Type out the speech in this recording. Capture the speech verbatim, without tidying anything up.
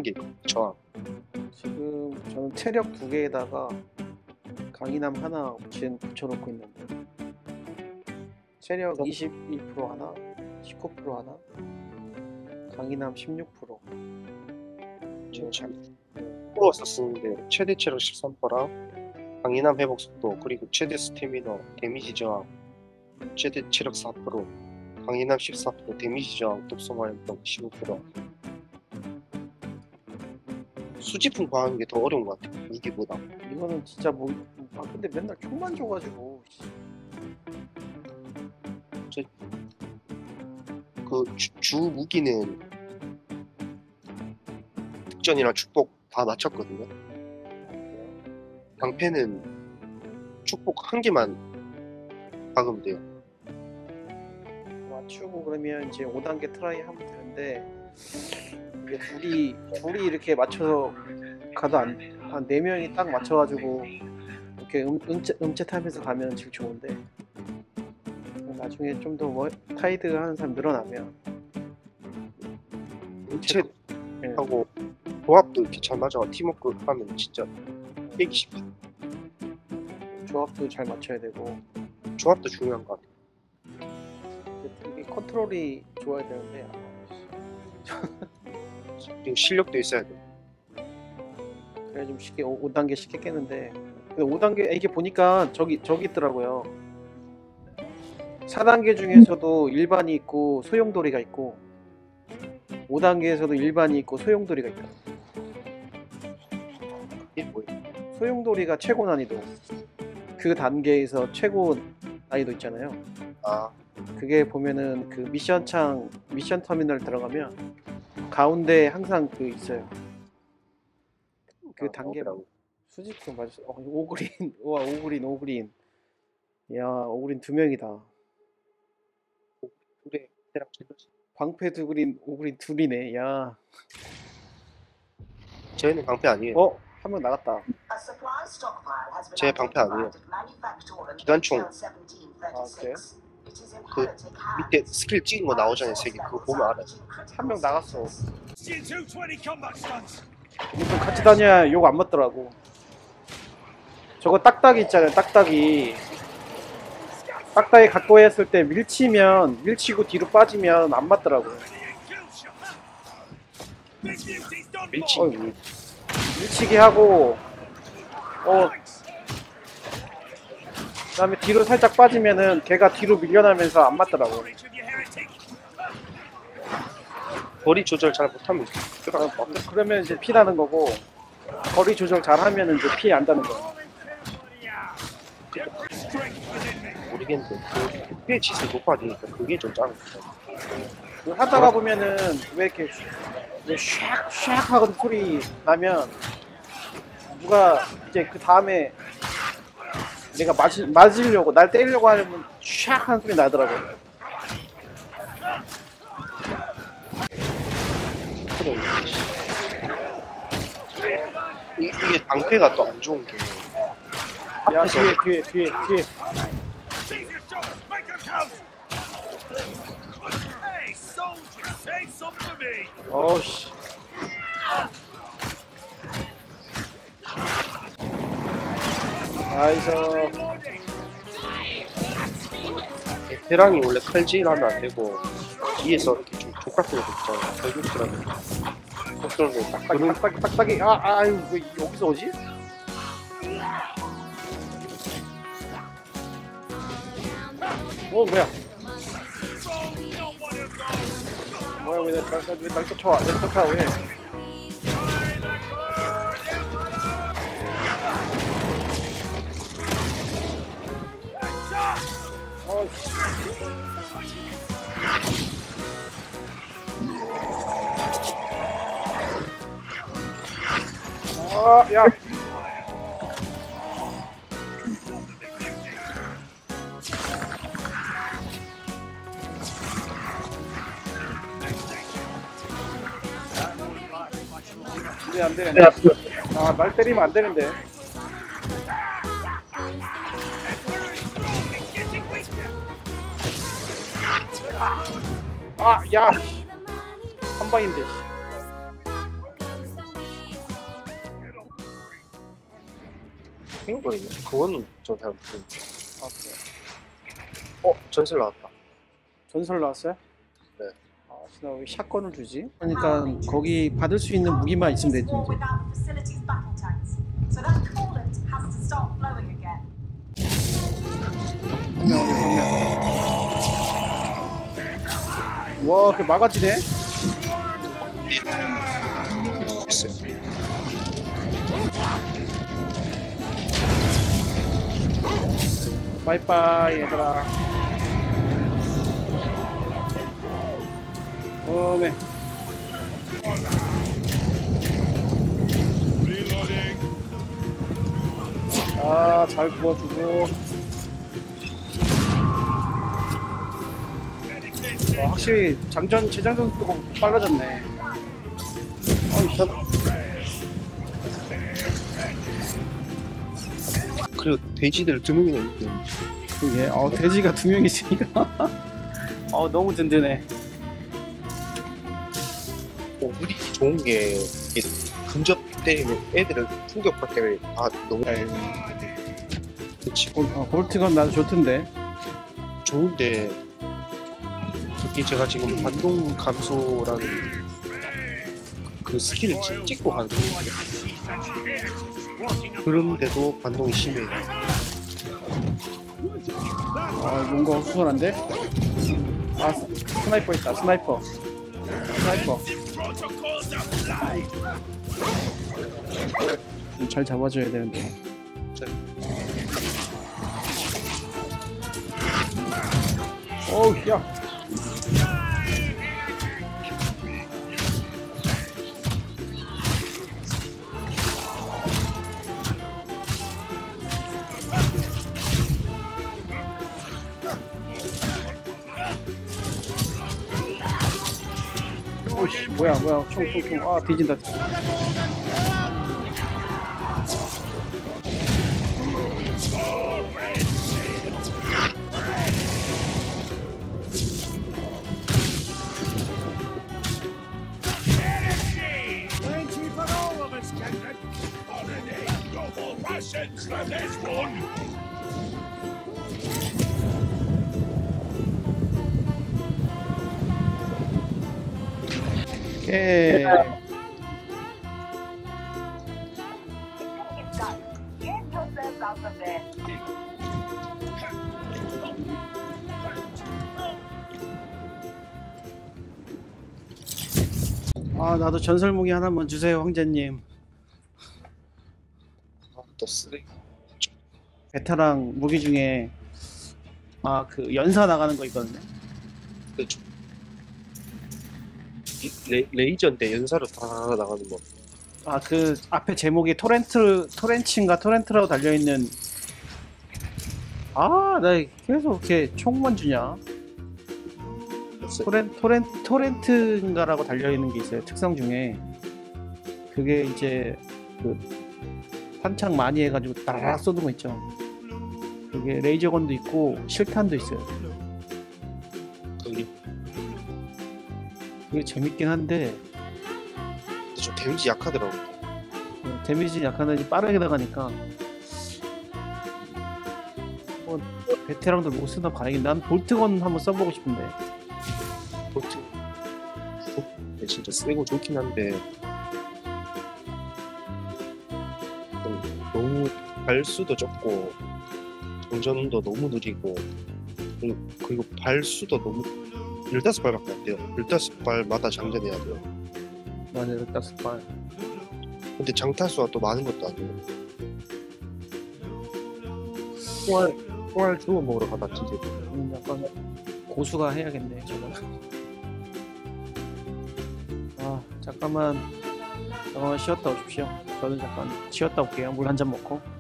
게 저항. 지금 저는 체력 두 개에다가 강인함 하나 붙인, 붙여놓고 있는데 체력 이십일 퍼센트 하나, 십구 퍼센트 하나, 강인함 십육 퍼센트. 참 풀어서 쓰는데 최대 체력 십삼 퍼센트랑 강인함 회복 속도 그리고 최대 스태미너 데미지 저항 최대 체력 사 퍼센트 강인함 십사 퍼센트 데미지 저항 독성 화염병 십오 퍼센트. 수지풍 과하는 게 더 어려운 것 같아 무기보다. 이거는 진짜 뭐, 아 근데 맨날 총만 줘가지고 그 주, 주 무기는 특전이랑 축복 다 맞췄거든요. 방패는 축복 한 개만 박으면 돼요. 맞추고 그러면 이제 오 단계 트라이 하면 되는데 이게 둘이 둘이 이렇게 맞춰서 가도 안, 한 네 명이 딱 맞춰가지고 이렇게 음, 음체, 음체 타면서 가면 제일 좋은데 나중에 좀 더 뭐, 타이드 하는 사람 늘어나면 음체 예. 하고 조합도 이렇게 잘 맞아 팀워크 하면 진짜 깨기 쉽다. 조합도 잘 맞춰야 되고 조합도 중요한 것 같아. 이게 컨트롤이 좋아야 되는데 그리고 실력도 있어야 돼. 그래 좀 쉽게 오 단계 쉽게 깨는데 근데 오 단계 이게 보니까 저기 저기 있더라고요. 사 단계 중에서도 일반이 있고 소용돌이가 있고 오 단계에서도 일반이 있고 소용돌이가 있다. 이게 뭐야? 소용돌이가 최고 난이도. 그 단계에서 최고 난이도 있잖아요. 아 그게 보면은 그 미션 창 미션 터미널 들어가면 가운데 항상 그 있어요. 그 아, 단계라고. 수직도 맞았어. 어, 오그린. 와 오그린 오그린. 야 오그린 두 명이다. 그래 대략 찔러지. 방패 두 그린 오그린 둘이네. 야. 저희는 방패 아니에요. 어? 한 명 나갔다. 제 방패 아니에요. 기관총. 아 그래요? 그 밑에 스킬 찍은 거 나오잖아요. 세 개. 그거 보면 알아요. 한 명 나갔어. 이분 같이 다녀야 욕 안 맞더라고. 저거 딱딱이 있잖아요. 딱딱이. 딱딱이 갖고 했을 때 밀치면 밀치고 뒤로 빠지면 안 맞더라고. 밀치. 어, 밀치기 하고 어 그다음에 뒤로 살짝 빠지면은 걔가 뒤로 밀려나면서 안 맞더라고. 거리 조절 잘 못하면 그러, 그러면 이제 피 나는 거고 거리 조절 잘 하면 이제 피 안 나는 거야. 모르겠는데 그 회 짓을 높아지니까 그게 좀 작은 것 같아요. 하다가 보면은 왜 이렇게 샥샥 하고 소리 나면 누가 이제 그 다음에 내가 맞으, 맞으려고 날 때리려고 하면 샥 하는 소리 나더라고요. 이, 이게 방패가 또 안 좋은 게 야 뒤에 뒤에 뒤에 뒤에 어우씨 아이서 베테랑이 원래 칼질하면 안 되고 뒤에서 이렇게 좀 족같은 거 있잖아요. 절규스라는 그런 거 딱딱이 딱딱이 딱딱이 아 아유 왜 여기서 오지? 어 뭐야 뭐야 왜날 쫓아와 날 쫓아와 왜 어이씨 아, 야. 이제 안 되네. 아, 날 때리면 안 되는데. 아, 야. 한 방인데. 탱거리네. 그거는 좀 잘 모르겠네. 아, 그래. 어, 전설 나왔다. 전설 나왔어요? 네. 아, 나 왜 샷건을 주지? 그러니까 거기 받을 수 있는 무기만 있으면 되지. 이제. without the facility's battle tanks. So that coolant has to start flowing again. 와, 그 막아지네? 있어요. 빠이빠이 얘들아. 어메. 아, 잘 구워주고. 와, 확실히 장전 재장전 쓰고 빨라졌네. 어이 샷. 그리고 돼지들 두 명이나 있고. 그게 어 돼지가 두 명 있으니까 어 너무 든든해. 어, 우리 좋은 게 이게 근접 때문에 애들을 충격받기 때문에 다 너무 그치. 볼, 어, 볼트건 나도 좋던데. 좋은데 특히 제가 지금 반동 감소라는 그 스킬을 찍- 찍고 가는 거거든요. 그런데도 반동이 심해요. 아 뭔가 수선한데? 아 스나이퍼 있다. 스나이퍼. 스나이퍼. 좀 잘 잡아줘야 되는데. 어우 야. 오씨 뭐야 뭐야 총총총 아 뒤진다. Thank you for all of us, Kendrick. Holiday, double rations for this one. 오케이. Get yourself out of there. 아 나도 전설 무기 하나만 주세요 황제님. 아, 또 쓰레기. 베타랑 무기 중에 아 그 연사 나가는 거 있거든요. 그 좀- 이 레, 레이저인데 연사로 다 나가는 거. 아 그 앞에 제목이 토렌트 토렌치인가 토렌트라고 달려 있는. 아 나 계속 이렇게 총만 주냐? 토렌 토렌 토렌트인가라고 달려 있는 게 있어요. 특성 중에 그게 이제 그 탄창 많이 해가지고 따라락 쏘는 거 있죠. 그게 레이저건도 있고 실탄도 있어요. 거기 그게 재밌긴 한데 좀 데미지 약하더라고. 어, 데미지 약한 애지 빠르게 나가니까 뭐 베테랑들 못 쓰나 봐야겠네. 난 볼트건 한번 써보고 싶은데. 볼트. 네, 진짜 세고 좋긴 한데 좀 너무 발수도 적고 정전도 너무 느리고 그리고, 그리고 발수도 너무 열다섯 발밖에 안 돼요. 열다섯 발마다 장전해야 돼요. 맞아요, 다섯 발. 근데 장타수가 또 많은 것도 아니고 총알 총알 주워 먹으러 가다 진짜 음, 약간 고수가 해야겠네 저거. 아 잠깐만 잠깐만 쉬었다 오십시오. 저는 잠깐 쉬었다 올게요. 물 한 잔 먹고.